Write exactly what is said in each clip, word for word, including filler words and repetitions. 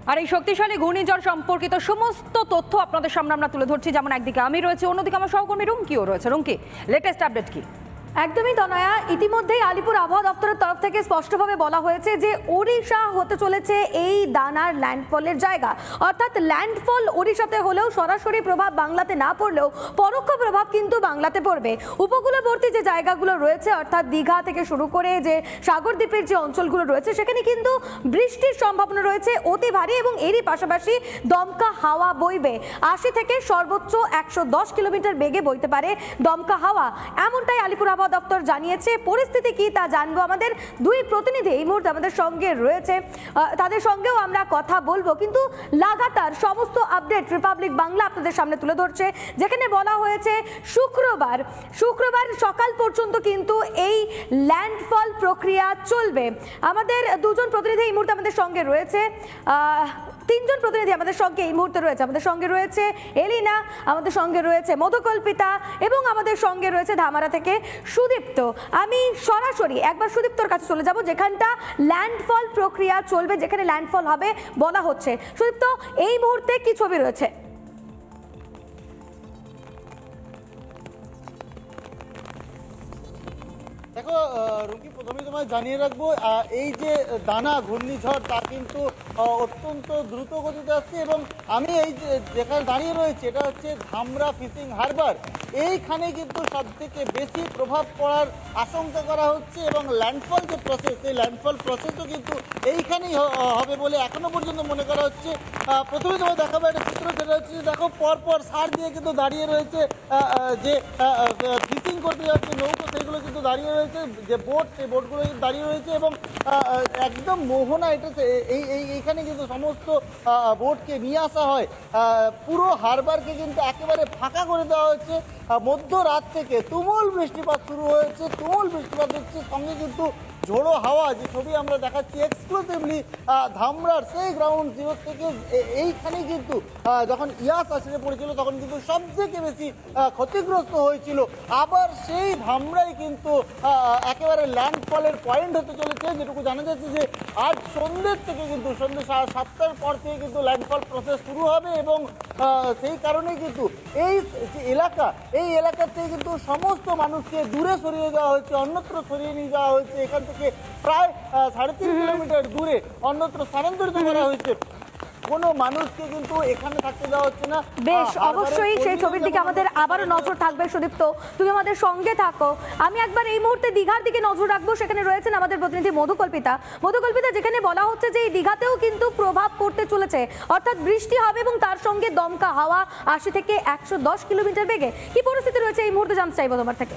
আর এই শক্তিশালী ঘূর্ণিঝড় সম্পর্কিত সমস্ত তথ্য আপনাদের সামনে আমরা তুলে ধরছি। যেমন একদিকে আমি রয়েছে, অন্যদিকে আমার সহকর্মী রুমকিও রয়েছে। রুমকি, লেটেস্ট আপডেট কি? একদমই তনয়া, ইতিমধ্যেই আলিপুর আবহাওয়া দপ্তরের তরফ থেকে স্পষ্টভাবে বলা হয়েছে যে ওড়িশা হতে চলেছে এই দানার ল্যান্ডফলের জায়গা। অর্থাৎ ল্যান্ডফল ওড়িশাতে হলেও সরাসরি প্রভাব বাংলাতে না পড়লেও পরোক্ষ প্রভাব কিন্তু বাংলাতে পড়বে। উপকূলবর্তী যে জায়গাগুলো রয়েছে অর্থাৎ দীঘা থেকে শুরু করে যে সাগর দ্বীপের যে অঞ্চলগুলো রয়েছে সেখানে কিন্তু বৃষ্টির সম্ভাবনা রয়েছে অতি ভারী, এবং এরই পাশাপাশি দমকা হাওয়া বইবে। আশি থেকে সর্বোচ্চ একশো দশ কিলোমিটার বেগে বইতে পারে দমকা হাওয়া, এমনটাই আলিপুর আবহাওয়া দপ্তর জানিয়েছে। পরিস্থিতি কি তা জানবো, আমাদের দুই প্রতিনিধি এই মুহূর্তে আমাদের সঙ্গে রয়েছে, তাদের সঙ্গেও আমরা কথা বলবো। কিন্তু লাগাতার সমস্ত আপডেট রিপাবলিক বাংলা আপনাদের সামনে তুলে ধরছে, যেখানে বলা হয়েছে শুক্রবার শুক্রবার সকাল পর্যন্ত কিন্তু এই ল্যান্ডফল প্রক্রিয়া চলবে। আমাদের দুজন প্রতিনিধি এই মুহূর্তে আমাদের সঙ্গে রয়েছে, তিনজন প্রতিনিধি আমাদের সঙ্গে এই মুহূর্তে রয়েছে। আমাদের সঙ্গে রয়েছে এলিনা, আমাদের সঙ্গে রয়েছে মধুকল্পিতা, এবং আমাদের সঙ্গে রয়েছে ধামারা থেকে সুদীপ্ত। আমি সরাসরি একবার সুদীপ্তর কাছে চলে যাব, যেখানটা ল্যান্ডফল প্রক্রিয়া চলবে, যেখানে ল্যান্ডফল হবে বলা হচ্ছে। সুদীপ্ত, এই মুহূর্তে কি ছবি রয়েছে? দেখো রুকি, প্রথমে তোমায় জানিয়ে রাখবো এই যে দানা ঘূর্ণিঝড় তা কিন্তু অত্যন্ত দ্রুত গতিতে আসছে, এবং আমি এই যেখানে দাঁড়িয়ে রয়েছে এটা হচ্ছে ধামরা ফিশিং হারবার। এইখানে কিন্তু সব থেকে বেশি প্রভাব পড়ার আশঙ্কা করা হচ্ছে, এবং ল্যান্ডফল যে প্রসেস সেই ল্যান্ডফল প্রসেসও কিন্তু এইখানেই হবে বলে এখনো পর্যন্ত মনে করা হচ্ছে। প্রথমে তোমায় দেখাবো একটা চিত্র, সেটা হচ্ছে দেখো পরপর সার দিয়ে কিন্তু দাঁড়িয়ে রয়েছে যে ফিশিং করতে যাচ্ছে নৌকো, সেইগুলো কিন্তু দাঁড়িয়ে রয়েছে, যে বোট সেই বোটগুলো কিন্তু দাঁড়িয়ে রয়েছে, এবং একদম মোহনা এটা এই এইখানে কিন্তু সমস্ত বোটকে নিয়ে আসা হয়। পুরো হারবারকে কিন্তু একেবারে ফাঁকা করে দেওয়া হচ্ছে। মধ্যরাত থেকে তুমুল বৃষ্টিপাত শুরু হয়েছে, তুমুল বৃষ্টিপাত হচ্ছে, সঙ্গে কিন্তু ঝোড়ো হাওয়া, যে ছবি আমরা দেখাচ্ছি এক্সক্লুসিভলি ধামরার সেই গ্রাউন্ড জিরো থেকে। এইখানে কিন্তু যখন ইয়াস আসলে পড়েছিল তখন কিন্তু সবথেকে বেশি ক্ষতিগ্রস্ত হয়েছিল। আবার সেই ধামরাই কিন্তু একেবারে ল্যান্ডফলের পয়েন্ট হতে চলেছে। যেটুকু জানা যাচ্ছে যে আজ সন্ধ্যের থেকে কিন্তু সন্ধ্যে সাতটার পর থেকে কিন্তু ল্যান্ডফল প্রসেস শুরু হবে, এবং সেই কারণে কিন্তু এই যে এলাকা এই এলাকার থেকে কিন্তু সমস্ত মানুষকে দূরে সরিয়ে দেওয়া হয়েছে, অন্যত্র সরিয়ে নিয়ে যাওয়া হয়েছে। এখান থেকে প্রায় সাড়ে তিন কিলোমিটার দূরে অন্যত্র স্থানান্তরিত করা হয়েছে। কোনো মানুষকে কিন্তু এখানে থাকতে দেওয়া হচ্ছে না। বেশ, অবশ্যই সেই ছবির দিকে আমাদের আবারও নজর থাকবে। সুদীপ্ত, তুমি আমাদের সঙ্গে থাকো। আমি একবার এই মুহূর্তে দীঘার দিকে নজর রাখবো, সেখানে রয়েছেন আমাদের প্রতিনিধি মধুকল্পিতা। মধুকল্পিতা, যেখানে বলা হচ্ছে যে এই দীঘাতেও কিন্তু প্রভাব পড়তে চলেছে, অর্থাৎ বৃষ্টি হবে এবং তার সঙ্গে দমকা হাওয়া আশি থেকে একশো দশ কিলোমিটার বেগে। কি পরিস্থিতি রয়েছে এই মুহূর্তে জানতে চাইবো তোমার থেকে।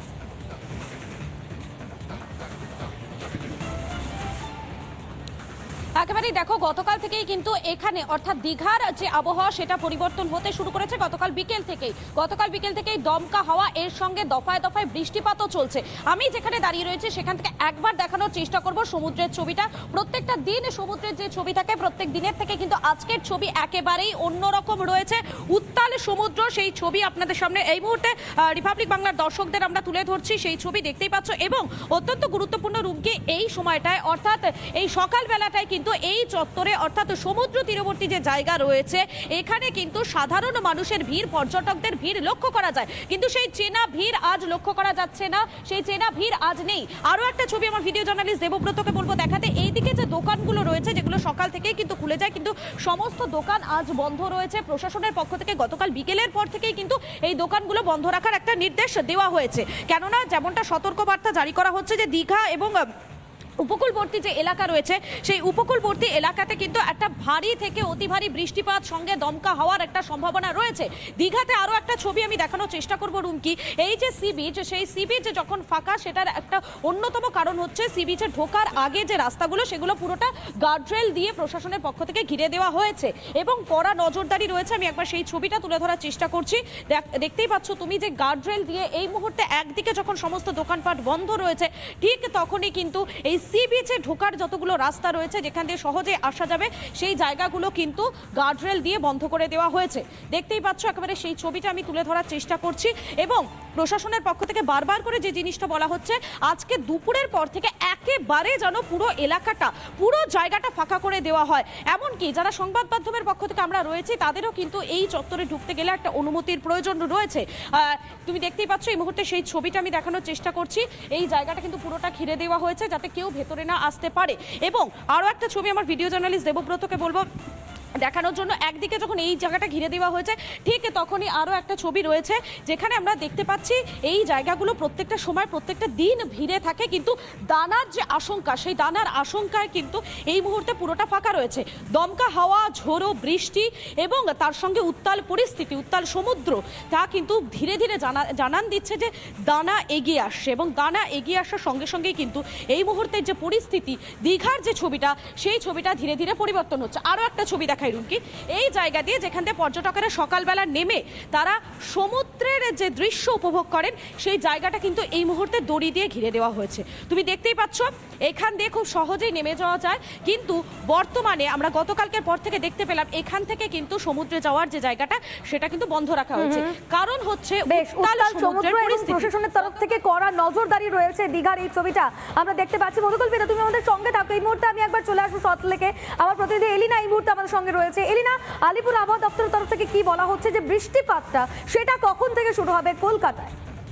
একেবারেই দেখো, গতকাল থেকেই কিন্তু এখানে অর্থাৎ দীঘার যে আবহাওয়া সেটা পরিবর্তন হতে শুরু করেছে। গতকাল বিকেল থেকেই গতকাল বিকেল থেকেই দমকা হাওয়া, এর সঙ্গে দফায় দফায় বৃষ্টিপাতও চলছে। আমি যেখানে দাঁড়িয়ে রয়েছি সেখান থেকে একবার দেখানোর চেষ্টা করব সমুদ্রের ছবিটা। প্রত্যেকটা দিন সমুদ্রের যে ছবি থাকে প্রত্যেক দিনের থেকে কিন্তু আজকের ছবি একেবারেই অন্যরকম রয়েছে। উত্তাল সমুদ্র, সেই ছবি আপনাদের সামনে এই মুহূর্তে রিপাবলিক বাংলার দর্শকদের আমরা তুলে ধরছি, সেই ছবি দেখতেই পাচ্ছ। এবং অত্যন্ত গুরুত্বপূর্ণ রূপকে এই সময়টায় অর্থাৎ এই সকালবেলাটায় কিন্তু এই চত্বরে অর্থাৎ সমুদ্র তীরবর্তী যে জায়গা রয়েছে এখানে কিন্তু সাধারণ মানুষের ভিড়, পর্যটকদের ভিড় লক্ষ্য করা যায়, কিন্তু সেই চেনা ভিড় আজ লক্ষ্য করা যাচ্ছে না, সেই চেনা ভিড় আজ নেই। আরো একটা ছবি আমার ভিডিও জার্নালিস্ট দেবব্রতকে বলবো দেখাতে। এইদিকে যে দোকানগুলো রয়েছে যেগুলো সকাল থেকেই কিন্তু খুলে যায়, কিন্তু সমস্ত দোকান আজ বন্ধ রয়েছে। প্রশাসনের পক্ষ থেকে গতকাল বিকেলের পর থেকেই কিন্তু এই দোকানগুলো বন্ধ রাখার একটা নির্দেশ দেওয়া হয়েছে, কেননা যেমনটা সতর্কবার্তা জারি করা হচ্ছে যে দীঘা এবং উপকূলবর্তী যে এলাকা রয়েছে সেই উপকূলবর্তী এলাকাতে কিন্তু একটা ভারী থেকে অতি ভারী বৃষ্টিপাত সঙ্গে দমকা হওয়ার একটা সম্ভাবনা রয়েছে। দীঘাতে আরও একটা ছবি আমি দেখানোর চেষ্টা করবো রুমকি। এই যে সি বিচ, সেই সি বিচ যখন ফাঁকা সেটার একটা অন্যতম কারণ হচ্ছে সি বিচে ঢোকার আগে যে রাস্তাগুলো সেগুলো পুরোটা গার্ডরেল দিয়ে প্রশাসনের পক্ষ থেকে ঘিরে দেওয়া হয়েছে এবং কড়া নজরদারি রয়েছে। আমি একবার সেই ছবিটা তুলে ধরার চেষ্টা করছি। দেখতেই পাচ্ছ তুমি যে গার্ডরেল দিয়ে এই মুহূর্তে একদিকে যখন সমস্ত দোকানপাট বন্ধ রয়েছে ঠিক তখনই কিন্তু এই সি বিচে ঢোকার যতগুলো রাস্তা রয়েছে যেখান দিয়ে সহজে আসা যাবে সেই জায়গাগুলো কিন্তু গার্ডরেল দিয়ে বন্ধ করে দেওয়া হয়েছে। দেখতেই পাচ্ছ একেবারে সেই ছবিটা আমি তুলে ধরার চেষ্টা করছি। এবং প্রশাসনের পক্ষ থেকে বারবার করে যে জিনিসটা বলা হচ্ছে, আজকে দুপুরের পর থেকে একেবারে যেন পুরো এলাকাটা পুরো জায়গাটা ফাঁকা করে দেওয়া হয়। এমনকি যারা সংবাদ মাধ্যমের পক্ষ থেকে আমরা রয়েছি তাদেরও কিন্তু এই চত্বরে ঢুকতে গেলে একটা অনুমতির প্রয়োজন রয়েছে। তুমি দেখতেই পাচ্ছ এই মুহূর্তে সেই ছবিটা আমি দেখানোর চেষ্টা করছি। এই জায়গাটা কিন্তু পুরোটা ঘিরে দেওয়া হয়েছে যাতে কেউ ভেতরে না আসতে পারে। এবং আরও একটা ছবি আমার ভিডিও জার্নালিস্ট দেবব্রতকে বলবো দেখানোর জন্য। একদিকে যখন এই জায়গাটা ঘিরে দেওয়া হয়েছে ঠিক তখনই আরও একটা ছবি রয়েছে যেখানে আমরা দেখতে পাচ্ছি এই জায়গাগুলো প্রত্যেকটা সময় প্রত্যেকটা দিন ভিড়ে থাকে, কিন্তু দানার যে আশঙ্কা সেই দানার আশঙ্কায় কিন্তু এই মুহূর্তে পুরোটা ফাঁকা রয়েছে। দমকা হাওয়া, ঝোড়ো বৃষ্টি এবং তার সঙ্গে উত্তাল পরিস্থিতি, উত্তাল সমুদ্র তা কিন্তু ধীরে ধীরে জানা জানান দিচ্ছে যে দানা এগিয়ে আসছে। এবং দানা এগিয়ে আসার সঙ্গে সঙ্গেই কিন্তু এই মুহূর্তের যে পরিস্থিতি, দীঘার যে ছবিটা সেই ছবিটা ধীরে ধীরে পরিবর্তন হচ্ছে। আরও একটা ছবি দেখা রুমকি, এই জায়গা দিয়ে যেখান থেকে পর্যটকেরা সকালবেলা নেমে তারা সমুদ্রের যে দৃশ্য উপভোগ করেন সেই জায়গাটা কিন্তু এই মুহূর্তে দড়ি দিয়ে ঘিরে দেওয়া হয়েছে। তুমি দেখতেই পাচ্ছ এখান দিয়ে খুব সহজেই নেমে যাওয়া যায়, কিন্তু বর্তমানে আমরা গতকালকের পর থেকে দেখতে পেলাম এখান থেকে কিন্তু সমুদ্রে যাওয়ার যে জায়গাটা সেটা কিন্তু বন্ধ রাখা হয়েছে। কারণ হচ্ছে উত্তাল সমুদ্রের পরিস্থিতি। প্রশাসনের তরফ থেকে কড়া নজরদারি রয়েছে দীঘার এই ছবিটা আমরা দেখতে পাচ্ছি। মধুকল্পিতা, তুমি আমাদের সঙ্গে থাকো। এই মুহূর্তে আমি একবার চলে আসবো সল্টলেকে, আমার প্রতিনিধি এলিনা এই মুহূর্তে আমাদের সঙ্গে রয়েছে। এলিনা, আলিপুর আবহাওয়া দপ্তরের তরফ থেকে কি বলা হচ্ছে যে বৃষ্টিপাতটা সেটা কখন থেকে শুরু হবে কলকাতায়?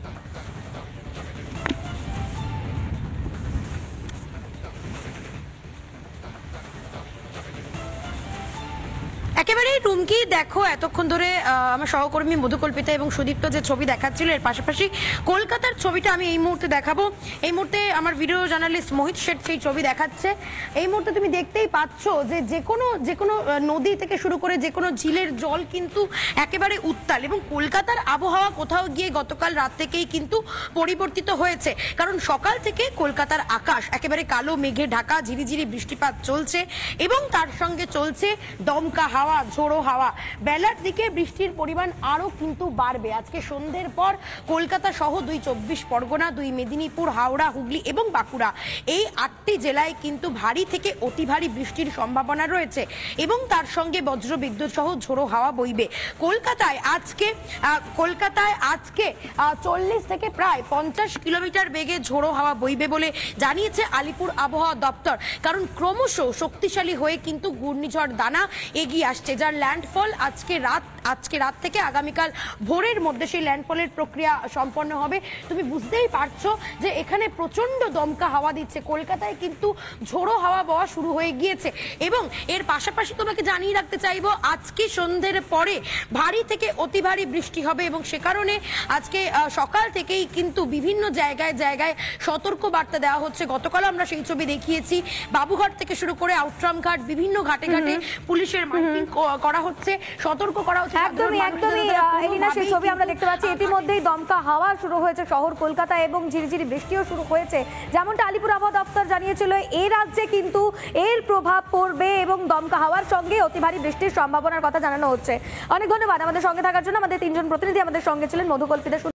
একেবারে রুমকি দেখো, এতক্ষণ ধরে আমার সহকর্মী মধুকল্পিতা এবং সুদীপ্ত যে ছবি দেখাচ্ছিল এর পাশাপাশি কলকাতার ছবিটা আমি এই মুহূর্তে দেখাবো। এই মুহূর্তে আমার ভিডিও জার্নালিস্ট মোহিত শেঠ সেই ছবি দেখাচ্ছে। এই মুহূর্তে তুমি দেখতেই পাচ্ছ যে যে কোনো যে কোনো নদী থেকে শুরু করে যে কোনো ঝিলের জল কিন্তু একেবারে উত্তাল। এবং কলকাতার আবহাওয়া কোথাও গিয়ে গতকাল রাত থেকেই কিন্তু পরিবর্তিত হয়েছে, কারণ সকাল থেকে কলকাতার আকাশ একেবারে কালো মেঘে ঢাকা, ঝিরিঝিরি বৃষ্টিপাত চলছে এবং তার সঙ্গে চলছে দমকা হাওয়া, ঝোড়ো হাওয়া। বেলার দিকে বৃষ্টির পরিমাণ আরো কিন্তু বাড়বে। আজকে সন্ধ্যের পর কলকাতা সহ দুই চব্বিশ পরগনা, দুই মেদিনীপুর, হাওড়া, হুগলি এবং বাঁকুড়া এই আটটি জেলায় কিন্তু ভারী থেকে অতি ভারী বৃষ্টির সম্ভাবনা রয়েছে এবং তার সঙ্গে বজ্র বিদ্যুৎ সহ ঝোড়ো হাওয়া বইবে। কলকাতায় আজকে কলকাতায় আজকে চল্লিশ থেকে প্রায় পঞ্চাশ কিলোমিটার বেগে ঝোড়ো হাওয়া বইবে বলে জানিয়েছে আলিপুর আবহাওয়া দপ্তর, কারণ ক্রমশ শক্তিশালী হয়ে কিন্তু ঘূর্ণিঝড় দানা এগিয়ে আসছে, যার ল্যান্ডফল আজকে রাত আজকে রাত থেকে আগামীকাল ভোরের মধ্যে সেই ল্যান্ডফলের প্রক্রিয়া সম্পন্ন হবে। তুমি বুঝতেই পারছো যে এখানে প্রচন্ড দমকা হাওয়া দিচ্ছে। কলকাতায় কিন্তু ঝোড়ো হাওয়া বওয়া শুরু হয়ে গিয়েছে এবং এর পাশাপাশি তোমাকে জানিয়ে রাখতে চাইবো আজকে সন্ধ্যের পরে ভারী থেকে অতি ভারী বৃষ্টি হবে এবং সে কারণে আজকে সকাল থেকেই কিন্তু বিভিন্ন জায়গায় জায়গায় সতর্ক বার্তা দেওয়া হচ্ছে। গতকাল আমরা সেই ছবি দেখিয়েছি, বাবুঘাট থেকে শুরু করে আউটরাম ঘাট, বিভিন্ন ঘাটে ঘাটে পুলিশের মাইকিং করা হচ্ছে, সতর্ক করা হচ্ছে। একদমই একদমই এলিনা, সেই ছবি আমরা দেখতে পাচ্ছি। ইতিমধ্যেই দমকা হাওয়া শুরু হয়েছে শহর কলকাতা এবং ঝিরিঝিরি বৃষ্টিও শুরু হয়েছে। যেমনটা আলিপুর আবহাওয়া দপ্তর জানিয়েছিল, এই রাজ্যে কিন্তু এর প্রভাব পড়বে এবং দমকা হাওয়ার সঙ্গে অতি ভারী বৃষ্টির সম্ভাবনার কথা জানানো হচ্ছে। অনেক ধন্যবাদ আমাদের সঙ্গে থাকার জন্য। আমাদের তিনজন প্রতিনিধি আমাদের সঙ্গে ছিলেন, মধুকল্পিতা,